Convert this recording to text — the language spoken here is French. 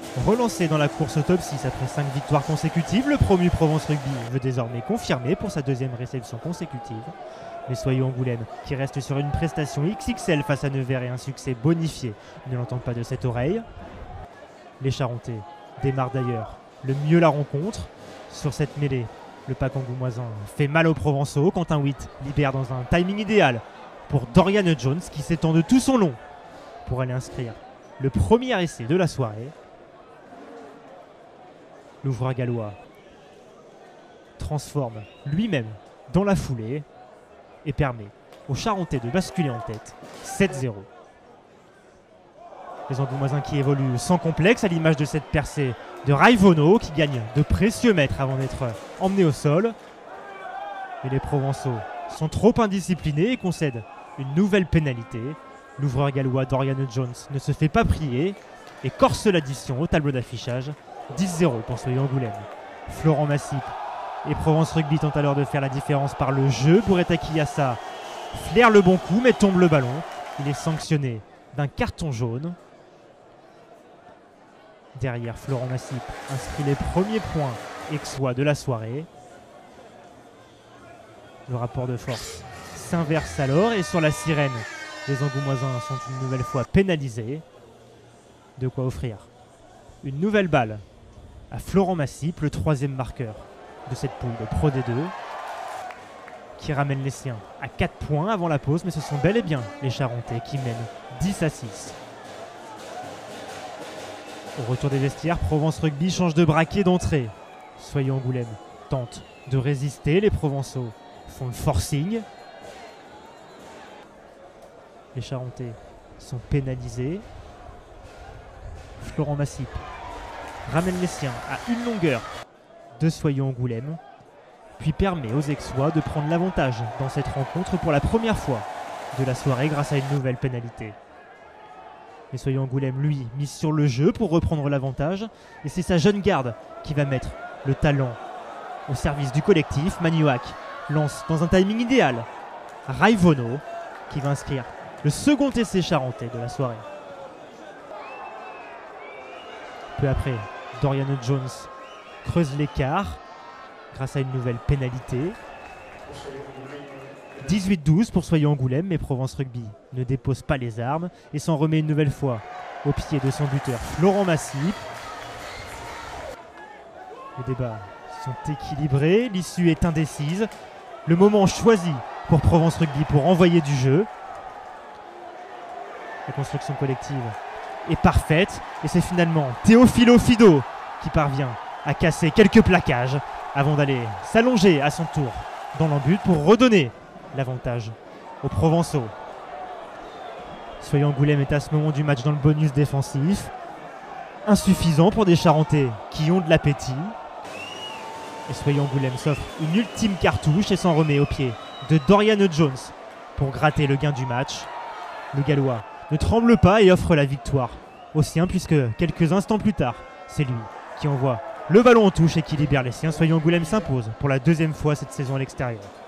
Relancé dans la course au top 6 après 5 victoires consécutives, le promu Provence Rugby veut désormais confirmer pour sa deuxième réception consécutive. Mais Soyons Angoulême, qui reste sur une prestation XXL face à Nevers et un succès bonifié, ne l'entendent pas de cette oreille. Les Charentais démarrent d'ailleurs le mieux la rencontre. Sur cette mêlée, le pack angoumoisin fait mal aux Provençaux. Quentin Witt libère dans un timing idéal pour Dorian Jones qui s'étend de tout son long pour aller inscrire le premier essai de la soirée. L'ouvreur gallois transforme lui-même dans la foulée et permet aux Charentais de basculer en tête 7-0. Les Angoumoisins qui évoluent sans complexe à l'image de cette percée de Raivono qui gagne de précieux mètres avant d'être emmené au sol. Et les Provençaux sont trop indisciplinés et concèdent une nouvelle pénalité. L'ouvreur gallois Dorian Jones ne se fait pas prier et corse l'addition au tableau d'affichage. 10-0 pour Soyons Angoulême. Florent Massip et Provence Rugby tentent alors de faire la différence par le jeu. Bourreta Kiyassa flaire le bon coup mais tombe le ballon. Il est sanctionné d'un carton jaune. Derrière, Florent Massip inscrit les premiers points aixois de la soirée. Le rapport de force s'inverse alors et sur la sirène, les Angoumoisins sont une nouvelle fois pénalisés. De quoi offrir une nouvelle balle à Florent Massip, le troisième marqueur de cette poule de Pro D2, qui ramène les siens à 4 points avant la pause, mais ce sont bel et bien les Charentais qui mènent 10-6. Au retour des vestiaires, Provence Rugby change de braquet d'entrée. Soyons Angoulême tente de résister, les Provençaux font le forcing. Les Charentais sont pénalisés. Florent Massip ramène les siens à une longueur de Soyons Angoulême, puis permet aux Aixois de prendre l'avantage dans cette rencontre pour la première fois de la soirée grâce à une nouvelle pénalité. Mais Soyons Angoulême, lui, mise sur le jeu pour reprendre l'avantage, et c'est sa jeune garde qui va mettre le talent au service du collectif. Magnoac lance dans un timing idéal Raivono qui va inscrire le second essai charentais de la soirée. Peu après, Dorian Jones creuse l'écart grâce à une nouvelle pénalité. 18-12 pour Soyons Angoulême, mais Provence Rugby ne dépose pas les armes et s'en remet une nouvelle fois au pied de son buteur Florent Massip. Les débats sont équilibrés, l'issue est indécise. Le moment choisi pour Provence Rugby pour envoyer du jeu. La construction collective est parfaite et c'est finalement Teofilo Fido qui parvient à casser quelques plaquages avant d'aller s'allonger à son tour dans l'embut pour redonner l'avantage aux Provençaux. Soyons Angoulême est à ce moment du match dans le bonus défensif. Insuffisant pour des Charentais qui ont de l'appétit. Et Soyons Angoulême s'offre une ultime cartouche et s'en remet au pied de Dorian Jones pour gratter le gain du match. Le Gallois ne tremble pas et offre la victoire aux siens puisque quelques instants plus tard, c'est lui qui envoie le ballon en touche et qui libère les siens. Soyons Angoulême s'impose pour la deuxième fois cette saison à l'extérieur.